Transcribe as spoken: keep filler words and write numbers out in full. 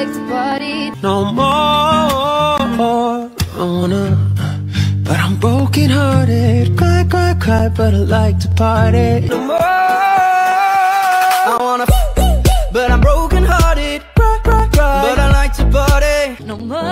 like to party. No more, I wanna, but I'm broken hearted. Cry, cry, cry, but I like to party. No more, I wanna, but I'm broken hearted. Cry, cry, cry, but I like to party. No more,